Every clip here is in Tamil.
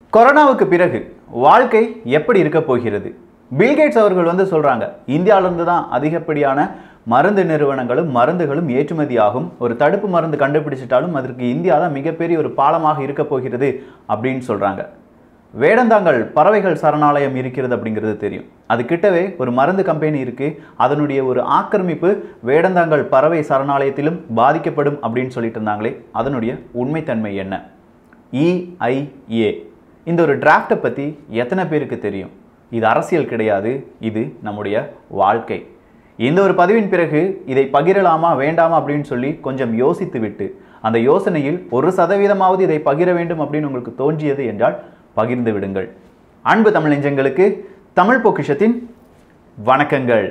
கொரோனாவுக்கு பிறகு வாழ்க்கை எப்படி இருக்க போகிறது? பில் கேட்ஸ் அவர்கள் சொல்றாங்க, இந்தியாவிலிருந்து தான் அதிகப்படியான மருந்து நிறுவனங்களும் மருந்துகளும் ஏற்றுமதியாகும். ஒரு தடுப்பு மருந்து கண்டுபிடிச்சிட்டாலும் அதற்கு இந்தியா தான் மிகப்பெரிய ஒரு பாலமாக இருக்க போகிறது அப்படின்னு சொல்றாங்க. வேடந்தாங்கல் பறவைகள் சரணாலயம் இருக்கிறது அப்படிங்கிறது தெரியும். அது கிட்டவே ஒரு மருந்து கம்பெனி இருக்கு. அதனுடைய ஒரு ஆக்கிரமிப்பு வேடந்தாங்கல் பறவை சரணாலயத்திலும் பாதிக்கப்படும் அப்படின்னு சொல்லிட்டு இருந்தாங்களே, அதனுடைய உண்மைத்தன்மை என்ன? EIA இந்த ஒரு டிராஃப்டை பற்றி எத்தனை பேருக்கு தெரியும்? இது அரசியல் கிடையாது, இது நம்முடைய வாழ்க்கை. இந்த ஒரு பதிவின் பிறகு இதை பகிரலாமா வேண்டாமா அப்படின்னு சொல்லி கொஞ்சம் யோசித்து விட்டு அந்த யோசனையில் 1% இதை பகிர வேண்டும் அப்படின்னு உங்களுக்கு தோன்றியது என்றால் பகிர்ந்து விடுங்கள். அன்பு தமிழ் நெஞ்சங்களுக்கு தமிழ் பொக்கிஷத்தின் வணக்கங்கள்.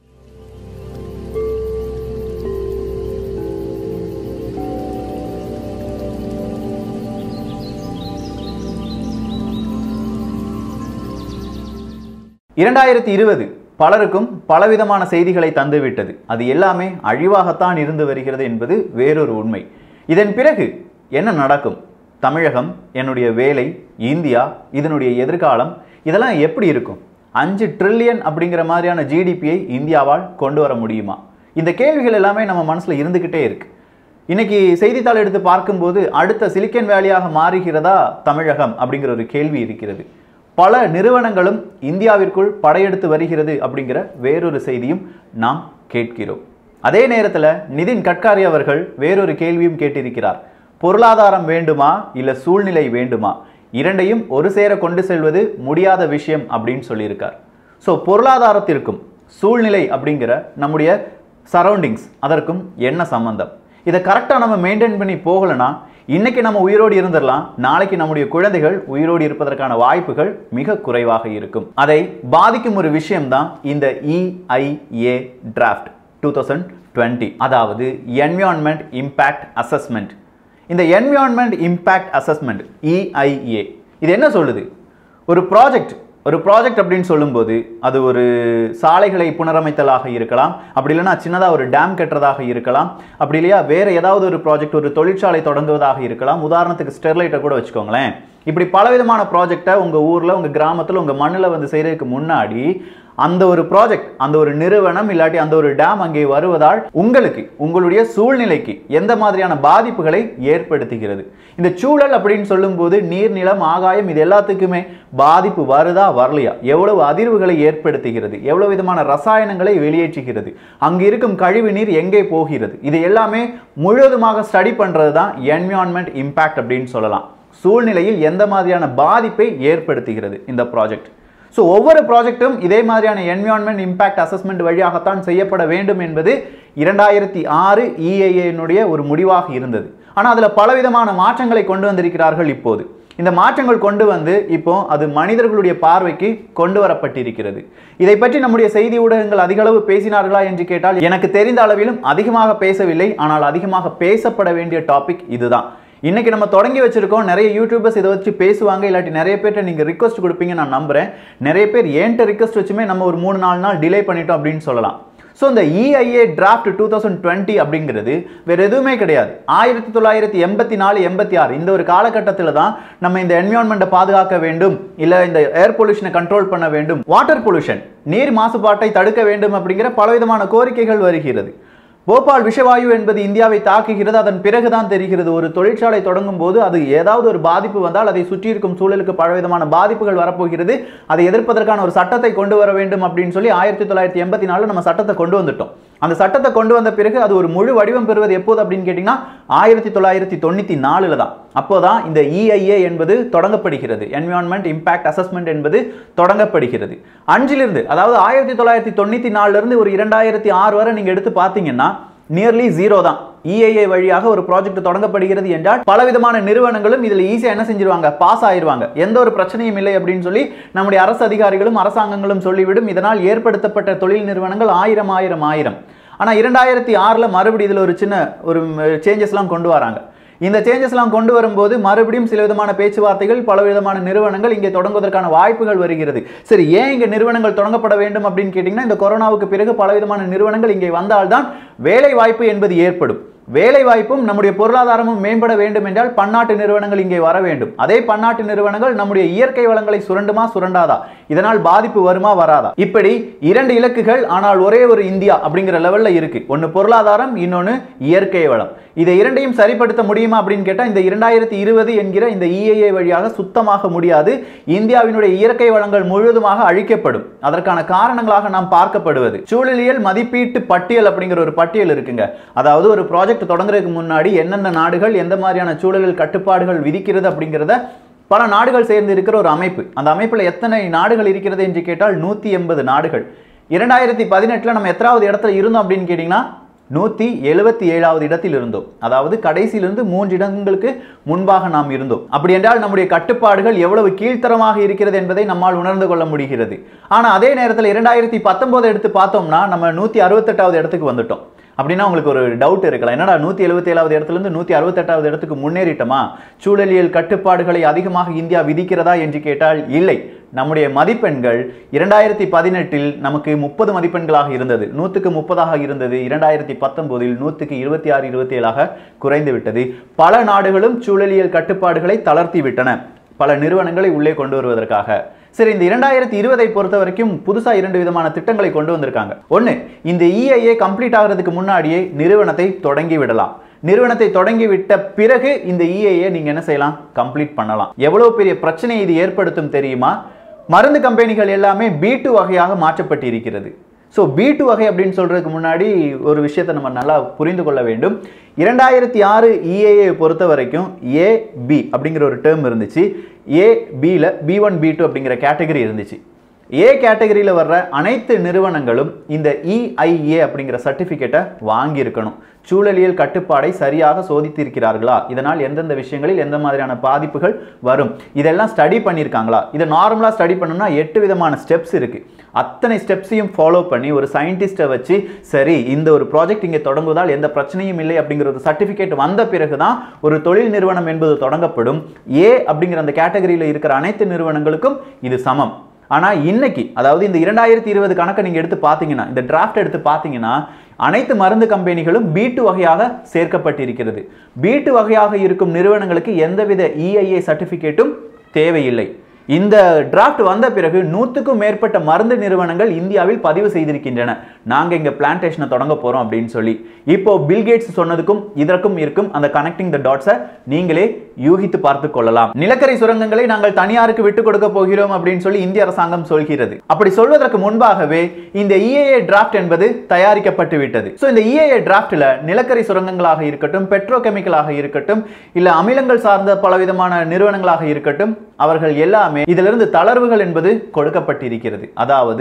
பலருக்கும் பலவிதமான செய்திகளை தந்துவிட்டது. அது எல்லாமே அழிவாகத்தான் இருந்து வருகிறது என்பது வேறொரு உண்மை. இதன் பிறகு என்ன நடக்கும்? தமிழகம், என்னுடைய வேலை, இந்தியா, இதனுடைய எதிர்காலம், இதெல்லாம் எப்படி இருக்கும்? 5 ட்ரில்லியன் அப்படிங்கிற மாதிரியான ஜிடிபியை இந்தியாவால் கொண்டு வர முடியுமா? இந்த கேள்விகள் எல்லாமே நம்ம மனசுல இருந்துகிட்டே இருக்கு. இன்னைக்கு செய்தித்தாள் எடுத்து பார்க்கும்போது அடுத்த சிலிக்கன் வேலியாக மாறுகிறதா தமிழகம் அப்படிங்கிற ஒரு கேள்வி இருக்கிறது. பல நிறுவனங்களும் இந்தியாவிற்குள் படையெடுத்து வருகிறது அப்படிங்கிற வேறொரு செய்தியும் நாம் கேட்கிறோம். அதே நேரத்தில் நிதின் கட்காரி அவர்கள் வேறொரு கேள்வியும் கேட்டிருக்கிறார். பொருளாதாரம் வேண்டுமா இல்ல சூழ்நிலை வேண்டுமா? இரண்டையும் ஒரு சேர கொண்டு செல்வது முடியாத விஷயம் அப்படின்னு சொல்லியிருக்கார். ஸோ பொருளாதாரத்திற்கும் சூழ்நிலை அப்படிங்கிற நம்முடைய சரௌண்டிங்ஸ் அதற்கும் என்ன சம்பந்தம்? இதை கரெக்டாக நம்ம மெயின்டைன் பண்ணி போகலைன்னா இன்னைக்கு நம்ம உயிரோடு இருந்துடலாம், நாளைக்கு நம்முடைய குழந்தைகள் உயிரோடு இருப்பதற்கான வாய்ப்புகள் மிக குறைவாக இருக்கும். அதை பாதிக்கும் ஒரு விஷயம்தான் இந்த EIA டிராஃப்ட் 2020, அதாவது என்விரான்மெண்ட் இம்பேக்ட் அசஸ்மெண்ட். இந்த என்விரான்மெண்ட் இம்பேக்ட் அசஸ்மெண்ட் EIA இது என்ன சொல்லுது? ஒரு ப்ராஜெக்ட் அப்படின்னு சொல்லும்போது அது ஒரு சாலைகளை புனரமைத்தலாக இருக்கலாம், அப்படி இல்லைன்னா சின்னதாக ஒரு டேம் கட்டுறதாக இருக்கலாம், அப்படி இல்லையா வேற ஏதாவது ஒரு ப்ராஜெக்ட், ஒரு தொழிற்சாலை தொடங்குவதாக இருக்கலாம். உதாரணத்துக்கு ஸ்டெர்லைட்டை கூட வச்சுக்கோங்களேன். இப்படி பலவிதமான ப்ராஜெக்டை உங்கள் ஊரில், உங்கள் கிராமத்தில், உங்கள் மண்ணில் செய்கிறதுக்கு முன்னாடி அந்த ஒரு ப்ராஜெக்ட், அந்த ஒரு நிறுவனம் இல்லாட்டி அந்த ஒரு டேம் அங்கே வருவதால் உங்களுக்கு, உங்களுடைய சூழ்நிலைக்கு எந்த மாதிரியான பாதிப்புகளை ஏற்படுத்துகிறது? இந்த சூழல் அப்படின்னு சொல்லும்போது நீர், நிலம், ஆகாயம் இது எல்லாத்துக்குமே பாதிப்பு வருதா வரலையா? எவ்வளவு அதிர்வுகளை ஏற்படுத்துகிறது? எவ்வளவு விதமான ரசாயனங்களை வெளியேற்றுகிறது? அங்கு இருக்கும் கழிவு நீர் எங்கே போகிறது? இது எல்லாமே முழுவதுமாக ஸ்டடி பண்றது தான் என்விரான்மெண்ட் இம்பேக்ட் அப்படின்னு சொல்லலாம். சூழ்நிலையில் எந்த மாதிரியான பாதிப்பை ஏற்படுத்துகிறது இந்த ப்ராஜெக்ட்? ஸோ ஒவ்வொரு ப்ராஜெக்டும் இதே மாதிரியான என்விரான்மெண்ட் இம்பேக்ட் அசஸ்மெண்ட் வழியாகத்தான் செய்யப்பட வேண்டும் என்பது 2006 EIA ஒரு முடிவாக இருந்தது. ஆனால் அதில் பலவிதமான மாற்றங்களை கொண்டு வந்திருக்கிறார்கள். இப்போது இந்த மாற்றங்கள் கொண்டு வந்து இப்போ அது மனிதர்களுடைய பார்வைக்கு கொண்டு வரப்பட்டிருக்கிறது. இதை பற்றி நம்முடைய செய்தி ஊடகங்கள் அதிக அளவு பேசினார்களா என்று கேட்டால் எனக்கு தெரிந்த அளவிலும் அதிகமாக பேசவில்லை. ஆனால் அதிகமாக பேசப்பட வேண்டிய டாபிக் இதுதான். இன்னைக்கு நம்ம தொடங்கி வச்சிருக்கோம். நிறைய யூடியூபர்ஸ் இதை வச்சு பேசுவாங்க, இல்லாட்டி நிறைய பேர்ட்ட நீங்க ரிக்வஸ்ட் கொடுப்பீங்க நான் நம்புறேன். நிறைய பேர் ஏன்ட்ட ரிக்வஸ்ட் வச்சுமே நம்ம ஒரு 3-4 நாள் டிலே பண்ணிட்டோம் அப்படின்னு சொல்லலாம். ஸோ இந்த EIA டிராஃப்ட் 2020 அப்படிங்கிறது வேற எதுவுமே கிடையாது. 1984-86 இந்த ஒரு காலகட்டத்தில் தான் நம்ம இந்த என்விரான்மெண்ட்டை பாதுகாக்க வேண்டும், இல்லை இந்த ஏர் பொல்யூஷனை கண்ட்ரோல் பண்ண வேண்டும், வாட்டர் பொல்யூஷன் நீர் மாசுபாட்டை தடுக்க வேண்டும் அப்படிங்கிற பலவிதமான கோரிக்கைகள் வருகிறது. போபால் விஷவாயு என்பது இந்தியாவை தாக்குகிறது. அதன் பிறகுதான் தெரிகிறது ஒரு தொழிற்சாலை தொடங்கும் போது அது ஏதாவது ஒரு பாதிப்பு வந்தால் அதை சுற்றி இருக்கும் சூழலுக்கு பலவிதமான பாதிப்புகள் வரப்போகிறது. அதை எதிர்ப்பதற்கான ஒரு சட்டத்தை கொண்டு வர வேண்டும் அப்படின்னு சொல்லி 1984 நம்ம சட்டத்தை கொண்டு வந்துட்டோம். அந்த சட்டத்தை கொண்டு வந்த பிறகு அது ஒரு முழு வடிவம் பெறுவது எப்போது அப்படின்னு கேட்டீங்கன்னா 1994 தான். அப்போதான் இந்த EIA என்பது தொடங்கப்படுகிறது. என்விரான்மெண்ட் இம்பேக்ட் அசஸ்மெண்ட் என்பது தொடங்கப்படுகிறது. அன்றிலிருந்து, அதாவது 1994 இருந்து ஒரு 2006 வரை நீங்க எடுத்து பார்த்தீங்கன்னா நியர்லி 0 தான். EIA வழியாக ஒரு ப்ராஜெக்ட் தொடங்கப்படுகிறது என்றால் பலவிதமான நிறுவனங்களும் இதில் ஈஸியாக என்ன செஞ்சிருவாங்க? பாஸ் ஆயிருவாங்க. எந்த ஒரு பிரச்சனையும் இல்லை அப்படின்னு சொல்லி நம்முடைய அரசு அதிகாரிகளும் அரசாங்கங்களும் சொல்லிவிடும். இதனால் ஏற்படுத்தப்பட்ட தொழில் நிறுவனங்கள் 1000. ஆனால் 2006 மறுபடியும் இதில் ஒரு சின்ன ஒரு சேஞ்சஸ்லாம் கொண்டு வராங்க. இந்த சேஞ்சஸ்லாம் கொண்டு வரும்போது மறுபடியும் சில விதமான பேச்சுவார்த்தைகள், பல விதமான நிறுவனங்கள் இங்கே தொடங்குவதற்கான வாய்ப்புகள் வருகிறது. சரி, ஏன் இங்கே நிறுவனங்கள் தொடங்கப்பட வேண்டும் அப்படின்னு கேட்டிங்கன்னா இந்த கொரோனாவுக்கு பிறகு பலவிதமான நிறுவனங்கள் இங்கே வந்தால்தான் வேலை வாய்ப்பு என்பது ஏற்படும். வேலை வாய்ப்பும் நம்முடைய பொருளாதாரமும் மேம்பட வேண்டும் என்றால் பன்னாட்டு நிறுவனங்கள் இங்கே வர வேண்டும். அதே பன்னாட்டு நிறுவனங்கள் நம்முடைய இயற்கை வளங்களை சுரண்டுமா சுரண்டாதா, இதனால் பாதிப்பு வருமா வராதா? இப்படி இரண்டு இலக்குகள், ஆனால் ஒரே ஒரு இந்தியா அப்படிங்கிற லெவல்ல இருக்கு. ஒன்னு பொருளாதாரம், இன்னொன்னு இயற்கை வளம். இதை இரண்டையும் சரிப்படுத்த முடியுமா அப்படின்னு கேட்டா இந்த 2020 என்கிற இந்த EIA வழியாக சுத்தமாக முடியாது. இந்தியாவினுடைய இயற்கை வளங்கள் முழுவதுமாக அழிக்கப்படும். அதற்கான காரணங்களாக நாம் பார்க்கப்படுவது சூழலியல் மதிப்பீட்டு பட்டியல் அப்படிங்கிற ஒரு பட்டியல் இருக்குங்க. அதாவது ஒரு ப்ராஜெக்ட் தொடங்குறதுக்கு முன்னாடி என்னென்ன நாடுகள் எந்த மாதிரியான சூழலியல் கட்டுப்பாடுகள் விதிக்கிறது அப்படிங்கிறத பல நாடுகள் சேர்ந்து இருக்கிற ஒரு அமைப்பு. அந்த அமைப்பில் எத்தனை நாடுகள் இருக்கிறது என்று கேட்டால் 180 நாடுகள். 2018 நம்ம எத்தனாவது இடத்துல இருந்தோம் அப்படின்னு கேட்டீங்கன்னா 177வது இடத்தில் இருந்தோம். அதாவது கடைசியிலிருந்து 3 இடங்களுக்கு முன்பாக நாம் இருந்தோம். அப்படி என்றால் நம்முடைய கட்டுப்பாடுகள் எவ்வளவு கீழ்த்தரமாக இருக்கிறது என்பதை நம்மால் உணர்ந்து கொள்ள முடிகிறது. ஆனா அதே நேரத்தில் 2019 எடுத்து பார்த்தோம்னா நம்ம 168வது இடத்துக்கு வந்துட்டோம். அப்படின்னா உங்களுக்கு ஒரு டவுட் இருக்கலாம், என்னடா 177வது இடத்துல இருந்து 168வது இடத்துக்கு முன்னேறிட்டோமா, சூழலியல் கட்டுப்பாடுகளை அதிகமாக இந்தியா விதிக்கிறதா என்று கேட்டால் இல்லை. நம்முடைய மதிப்பெண்கள் 2018 நமக்கு 30 மதிப்பெண்களாக இருந்தது, 100க்கு 30 இருந்தது. 2019 100க்கு 26 27 குறைந்து விட்டது. பல நாடுகளும் சூழலியல் கட்டுப்பாடுகளை தளர்த்தி விட்டன, பல நிறுவனங்களை உள்ளே கொண்டு வருவதற்காக. சரி, இந்த 2020 பொறுத்த வரைக்கும் புதுசா 2 விதமான திட்டங்களை கொண்டு வந்திருக்காங்க. ஒன்னு, இந்த EIA கம்ப்ளீட் ஆகிறதுக்கு முன்னாடியே நிறுவனத்தை தொடங்கி விடலாம். நிறுவனத்தை தொடங்கி விட்ட பிறகு இந்த EIA நீங்க என்ன செய்யலாம், கம்ப்ளீட் பண்ணலாம். எவ்வளவு பெரிய பிரச்சனை இது ஏற்படுத்தும் தெரியுமா? மருந்து கம்பெனிகள் எல்லாமே B2 வகையாக மாற்றப்பட்டு இருக்கிறது. ஸோ B2 வகை அப்படின்னு சொல்றதுக்கு முன்னாடி ஒரு விஷயத்தை நம்ம நல்லா புரிந்து கொள்ள வேண்டும். 2006 EIA பொறுத்த வரைக்கும் AB அப்படிங்கிற ஒரு டேர்ம் இருந்துச்சு. ABல B1 B2 அப்படிங்கிற கேட்டகரி இருந்துச்சு. A கேட்டகரியில் வர்ற அனைத்து நிறுவனங்களும் இந்த EIA அப்படிங்கிற சர்டிஃபிகேட்டை வாங்கி இருக்கணும். சூழலியல் கட்டுப்பாடை சரியாக சோதித்திருக்கிறார்களா, இதனால் எந்தெந்த விஷயங்களில் எந்த மாதிரியான பாதிப்புகள் வரும், இதெல்லாம் ஸ்டடி பண்ணியிருக்காங்களா. இதை நார்மலாக ஸ்டடி பண்ணணும்னா 8 விதமான ஸ்டெப்ஸ் இருக்கு. அத்தனை ஸ்டெப்ஸையும் ஃபாலோ பண்ணி ஒரு சயின்டிஸ்ட்டை வச்சு சரி இந்த ஒரு ப்ராஜெக்ட் இங்கே தொடங்குவதால் எந்த பிரச்சனையும் இல்லை அப்படிங்கிற ஒரு சர்டிஃபிகேட் வந்த பிறகு தான் ஒரு தொழில் நிறுவனம் என்பது தொடங்கப்படும். A அப்படிங்கிற அந்த கேட்டகரியில் இருக்கிற அனைத்து நிறுவனங்களுக்கும் இது சமம். ஆனா இன்னைக்கு, அதாவது இந்த 2020 கணக்கை நீங்க எடுத்து பார்த்தீங்கன்னா, இந்த டிராஃப்ட் எடுத்து பார்த்தீங்கன்னா அனைத்து மருந்து கம்பெனிகளும் B2 வகையாக சேர்க்கப்பட்டிருக்கிறது. B2 வகையாக இருக்கும் நிறுவனங்களுக்கு எந்தவித EIA சர்டிஃபிகேட்டும் தேவையில்லை. இந்த டிராஃப்ட் வந்த பிறகு 100க்கும் மேற்பட்ட மருந்து நிறுவனங்கள் இந்தியாவில் பதிவு செய்திருக்கின்றன, நாங்க இங்க பிளான்டேஷனை தொடங்க போறோம் அப்படின்னு சொல்லி. இப்போ பில்கேட்ஸ் சொன்னதுக்கும் இதற்கும் இருக்கும் அந்த கனெக்டிங் த டாட்ஸை நீங்களே யூகித்து பார்த்து கொள்ளலாம். நிலக்கரி சுரங்கங்களை நாங்கள் தனியாருக்கு விட்டு கொடுக்க போகிறோம் அப்படின்னு சொல்லி இந்திய அரசாங்கம் சொல்கிறது. அப்படி சொல்வதற்கு முன்பாகவே இந்த EIA டிராஃப்ட் என்பது தயாரிக்கப்பட்டு விட்டது. சோ இந்த EIA டிராஃப்ட்ல நிலக்கரி சுரங்கங்களாக இருக்கட்டும், பெட்ரோகெமிக்கலாக இருக்கட்டும், இல்ல அமிலங்கள் சார்ந்த பலவிதமான நிறுவனங்களாக இருக்கட்டும், அவர்கள் எல்லாமே இதிலிருந்து தளர்வுகள் என்பது கொடுக்கப்பட்டிருக்கிறது. அதாவது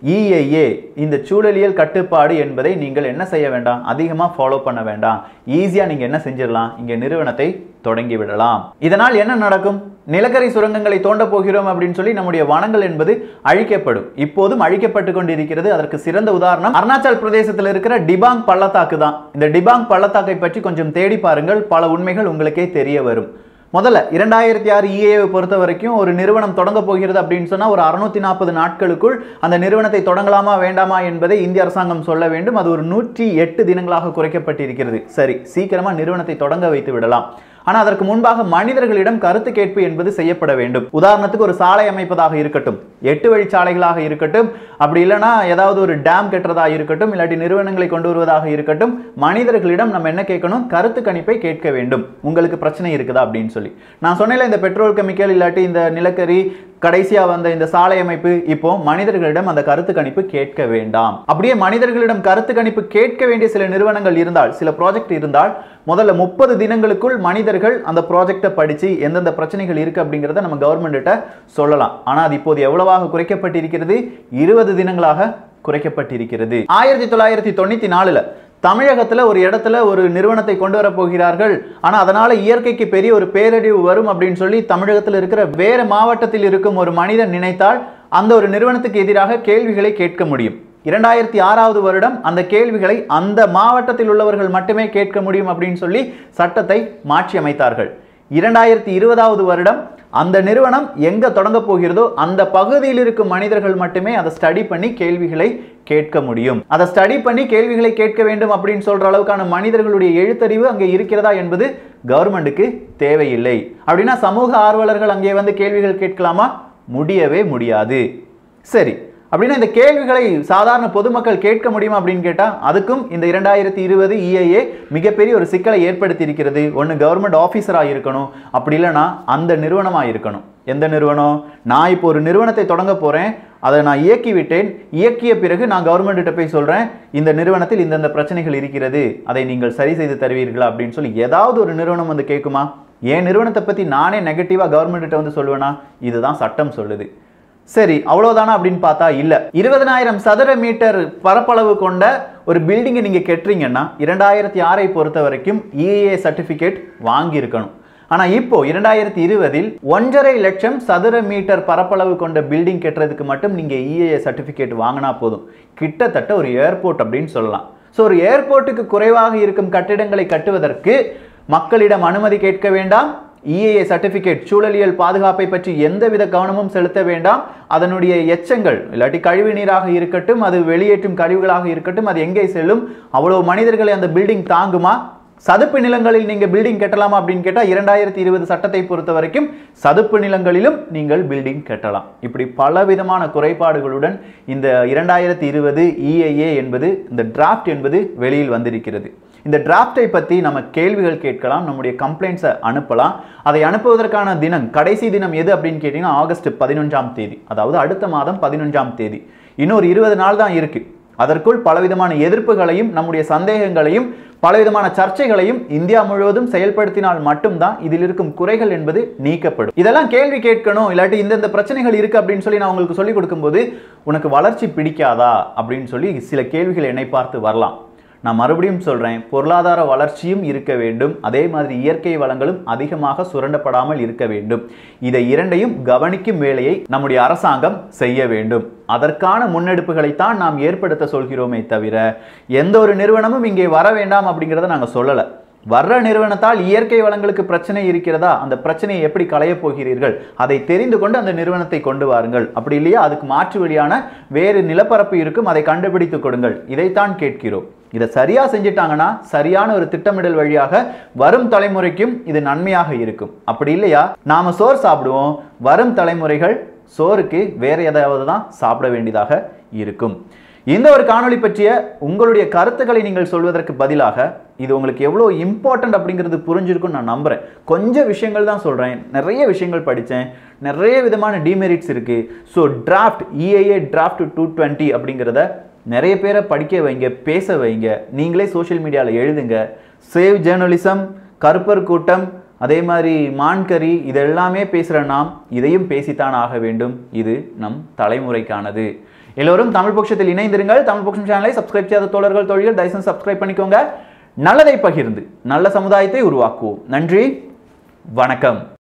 EIA இந்த சூழலியல் கட்டுப்பாடு என்பதை நீங்கள் என்ன செய்ய வேண்டாம், அதிகமா ஃபாலோ பண்ண வேண்டாம். ஈஸியா நீங்க என்ன செஞ்சிடலாம், இங்க நிறுவனத்தை தொடங்கி விடலாம். இதனால் என்ன நடக்கும், நிலக்கரி சுரங்கங்களை தோண்ட போகிறோம் அப்படின்னு சொல்லி நம்முடைய வனங்கள் என்பது அழிக்கப்படும். இப்போதும் அழிக்கப்பட்டு கொண்டிருக்கிறது. அதற்கு சிறந்த உதாரணம் அருணாச்சல் பிரதேசத்தில் இருக்கிற டிபாங் பள்ளத்தாக்கு தான். இந்த டிபாங் பள்ளத்தாக்கை பற்றி கொஞ்சம் தேடி பாருங்கள், பல உண்மைகள் உங்களுக்கே தெரிய வரும். முதல்ல 2006 EIA பொறுத்த வரைக்கும் ஒரு நிறுவனம் தொடங்க போகிறது அப்படின்னு சொன்னா ஒரு 640 நாட்களுக்குள் அந்த நிறுவனத்தை தொடங்கலாமா வேண்டாமா என்பதை இந்திய அரசாங்கம் சொல்ல வேண்டும். அது ஒரு 108 தினங்களாக குறைக்கப்பட்டிருக்கிறது. சரி, சீக்கிரமா நிறுவனத்தை தொடங்க வைத்து விடலாம். ஆனா அதற்கு முன்பாக மனிதர்களிடம் கருத்து கேட்பு என்பது செய்யப்பட வேண்டும். உதாரணத்துக்கு ஒரு சாலை அமைப்பதாக இருக்கட்டும், 8 வழிச்சாலைகளாக இருக்கட்டும், அப்படி இல்லைன்னா ஏதாவது ஒரு டேம் கட்டுறதா இருக்கட்டும், இல்லாட்டி நிறுவனங்களை கொண்டு வருவதாக இருக்கட்டும், மனிதர்களிடம் நம்ம என்ன கேட்கணும், கருத்து கணிப்பை கேட்க வேண்டும். உங்களுக்கு பிரச்சனை இருக்குதா அப்படின்னு சொல்லி. நான் சொன்னேன்ல, இந்த பெட்ரோல் கெமிக்கல் இல்லாட்டி இந்த நிலக்கரி, கடைசியா வந்த இந்த சாலை அமைப்பு, இப்போ மனிதர்களிடம் அந்த கருத்து கணிப்பு கேட்க வேண்டாம். அப்படியே மனிதர்களிடம் கருத்து கணிப்பு கேட்க வேண்டிய சில நிறுவனங்கள் இருந்தால், சில ப்ராஜெக்ட் இருந்தால், முதல்ல 30 தினங்களுக்குள் மனிதர்கள் அந்த ப்ராஜெக்டை படிச்சு எந்தெந்த பிரச்சனைகள் இருக்கு அப்படிங்கிறத நம்ம கவர்மெண்ட்ட சொல்லலாம். ஆனா அது இப்போது எவ்வளவாக குறைக்கப்பட்டிருக்கிறது, 20 தினங்களாக குறைக்கப்பட்டிருக்கிறது. 1994ல தமிழகத்துல ஒரு இடத்துல ஒரு நிறுவனத்தை கொண்டு வர போகிறார்கள், ஆனா அதனால இயற்கைக்கு பெரிய ஒரு பேரழிவு வரும் அப்படின்னு சொல்லி தமிழகத்தில் இருக்கிற வேற மாவட்டத்தில் இருக்கும் ஒரு மனிதன் நினைத்தால் அந்த ஒரு நிறுவனத்துக்கு எதிராக கேள்விகளை கேட்க முடியும். 2006வது வருடம் அந்த கேள்விகளை அந்த மாவட்டத்தில் உள்ளவர்கள் மட்டுமே கேட்க முடியும் அப்படின்னு சொல்லி சட்டத்தை மாற்றி அமைத்தார்கள். 2020வது வருடம் அந்த நிறுவனம் எங்க தொடங்க போகிறதோ அந்த பகுதியில் இருக்கும் மனிதர்கள் மட்டுமே அதை ஸ்டடி பண்ணி கேள்விகளை கேட்க முடியும். அதை ஸ்டடி பண்ணி கேள்விகளை கேட்க வேண்டும் அப்படின்னு சொல்ற அளவுக்கான மனிதர்களுடைய எழுத்தறிவு அங்கே இருக்கிறதா என்பது கவர்மெண்ட்டுக்கு தேவையில்லை. அப்படின்னா சமூக ஆர்வலர்கள் அங்கே வந்து கேள்விகள் கேட்கலாமா? முடியவே முடியாது. சரி, அப்படின்னா இந்த கேள்விகளை சாதாரண பொதுமக்கள் கேட்க முடியுமா அப்படின்னு கேட்டா அதுக்கும் இந்த 2020 EIA மிகப்பெரிய ஒரு சிக்கலை ஏற்படுத்தி இருக்கிறது. ஒன்று கவர்மெண்ட் ஆஃபீஸராக இருக்கணும், அப்படி இல்லைன்னா அந்த நிறுவனமாக இருக்கணும். எந்த நிறுவனம்? நான் இப்போ ஒரு நிறுவனத்தை தொடங்க போறேன், அதை நான் இயக்கி விட்டேன், இயக்கிய பிறகு நான் கவர்மெண்ட்ட போய் சொல்றேன் இந்த நிறுவனத்தில் இந்தந்த பிரச்சனைகள் இருக்கிறது, அதை நீங்கள் சரி செய்து தருவீர்களா அப்படின்னு சொல்லி ஏதாவது ஒரு நிறுவனம் வந்து கேட்குமா? என் நிறுவனத்தை பத்தி நானே நெகட்டிவா கவர்மெண்ட்ட வந்து சொல்லுவேனா? இதுதான் சட்டம் சொல்லுது. சரி, அவ்வளவுதானா அப்படின்னு பார்த்தா இல்ல. 20,000 சதுர மீட்டர் பரப்பளவு கொண்ட ஒரு பில்டிங்கை நீங்க கட்டுறீங்கன்னா 2006ஐ பொறுத்த வரைக்கும் EIA சர்டிபிகேட் வாங்கி இருக்கணும். ஆனா இப்போ 2020இல் 1.5 லட்சம் சதுர மீட்டர் பரப்பளவு கொண்ட பில்டிங் கட்டுறதுக்கு மட்டும் நீங்க EIA சர்டிபிகேட் வாங்கினா போதும். கிட்டத்தட்ட ஒரு ஏர்போர்ட் அப்படின்னு சொல்லலாம். ஸோ ஒரு ஏர்போர்ட்டுக்கு குறைவாக இருக்கும் கட்டிடங்களை கட்டுவதற்கு மக்களிடம் அனுமதி கேட்க வேண்டாம். EIA சர்டிபிகேட், சூழலியல் பாதுகாப்பை பற்றி எந்தவித கவனமும் செலுத்த வேண்டாம். அதனுடைய எச்சங்கள் இல்லாட்டி கழிவு நீராக இருக்கட்டும், அது வெளியேற்றும் கழிவுகளாக இருக்கட்டும், அது எங்கே செல்லும்? அவ்வளவு மனிதர்களை அந்த பில்டிங் தாங்குமா? சதுப்பு நிலங்களில் நீங்க பில்டிங் கட்டலாமா அப்படின்னு கேட்டா 2020 சட்டத்தை பொறுத்த வரைக்கும் சதுப்பு நிலங்களிலும் நீங்கள் பில்டிங் கட்டலாம். இப்படி பலவிதமான குறைபாடுகளுடன் இந்த 2020 EIA என்பது, இந்த டிராஃப்ட் என்பது வெளியில் வந்திருக்கிறது. இந்த டிராஃப்டை பற்றி நம்ம கேள்விகள் கேட்கலாம், நம்முடைய கம்ப்ளைண்ட்ஸை அனுப்பலாம். அதை அனுப்புவதற்கான தினம், கடைசி தினம் எது அப்படின்னு கேட்டிங்கன்னா ஆகஸ்ட் 11ஆம் தேதி, அதாவது அடுத்த மாதம் 11ஆம் தேதி. இன்னொரு 20 நாள் தான் இருக்கு. அதற்குள் பலவிதமான எதிர்ப்புகளையும் நம்முடைய சந்தேகங்களையும் பலவிதமான சர்ச்சைகளையும் இந்தியா முழுவதும் செயல்படுத்தினால் மட்டும்தான் இதில் இருக்கும் குறைகள் என்பது நீக்கப்படும். இதெல்லாம் கேள்வி கேட்கணும், இல்லாட்டி இந்த பிரச்சனைகள் இருக்கு அப்படின்னு சொல்லி நான் உங்களுக்கு சொல்லிக் கொடுக்கும்போது உனக்கு வளர்ச்சி பிடிக்காதா அப்படின்னு சொல்லி சில கேள்விகள் என்னை பார்த்து வரலாம். நான் மறுபடியும் சொல்றேன், பொருளாதார வளர்ச்சியும் இருக்க வேண்டும், அதே மாதிரி இயற்கை வளங்களும் அதிகமாக சுரண்டப்படாமல் இருக்க வேண்டும். இதை இரண்டையும் கவனிக்கும் வேலையை நம்முடைய அரசாங்கம் செய்ய வேண்டும். அதற்கான முன்னெடுப்புகளைத்தான் நாம் ஏற்படுத்த சொல்கிறோமே தவிர எந்த ஒரு நிறுவனமும் இங்கே வர வேண்டாம் அப்படிங்கிறத நாங்கள் சொல்லலை. வர்ற நிறுவனத்தால் இயற்கை வளங்களுக்கு பிரச்சனை இருக்கிறதா, அந்த பிரச்சனையை எப்படி களைய போகிறீர்கள், அதை தெரிந்து கொண்டு அந்த நிறுவனத்தை கொண்டு வாருங்கள். அப்படி இல்லையா அதுக்கு மாற்று வழியான வேறு நிலப்பரப்பு இருக்கும், அதை கண்டுபிடித்து கொடுங்கள். இதைத்தான் கேட்கிறோம். இதை சரியா செஞ்சிட்டாங்கன்னா சரியான ஒரு திட்டமிடல் வழியாக வரும் தலைமுறைக்கும் இது நன்மையாக இருக்கும். அப்படி இல்லையா நாம சோறு சாப்பிடுவோம், வரும் தலைமுறைகள் சோறுக்கு வேற ஏதாவது தான் சாப்பிட வேண்டியதாக இருக்கும். இந்த ஒரு காணொளி பற்றிய உங்களுடைய கருத்துக்களை நீங்கள் சொல்வதற்கு பதிலாக இது உங்களுக்கு எவ்வளோ இம்பார்ட்டன்ட் அப்படிங்கிறது புரிஞ்சிருக்குன்னு நான் நம்புறேன். கொஞ்சம் விஷயங்கள் தான் சொல்றேன், நிறைய விஷயங்கள் படித்தேன், நிறைய விதமான டிமெரிட்ஸ் இருக்கு. ஸோ டிராஃப்ட் EIA டிராஃப்ட் 220 அப்படிங்கிறத நிறைய பேரை படிக்க வைங்க, பேச வைங்க, நீங்களே சோஷியல் மீடியாவில் எழுதுங்க. சேவ் ஜேர்னலிசம், கருப்பர் கூட்டம், அதே மாதிரி மான்கரி, இதெல்லாமே பேசுகிற நாம் இதையும் பேசித்தான் ஆக வேண்டும். இது நம் தலைமுறைக்கானது. எல்லோரும் தமிழ் பட்சத்தில் இணைந்திருங்கள். தமிழ் பட்சம் சேனலை சப்ஸ்கிரைப் செய்யாத தோழர்கள் தோழிகள் தயவுசெய்து சப்ஸ்கிரைப் பண்ணிக்கோங்க. நல்லதை பகிர்ந்து நல்ல சமுதாயத்தை உருவாக்குவோம். நன்றி, வணக்கம்.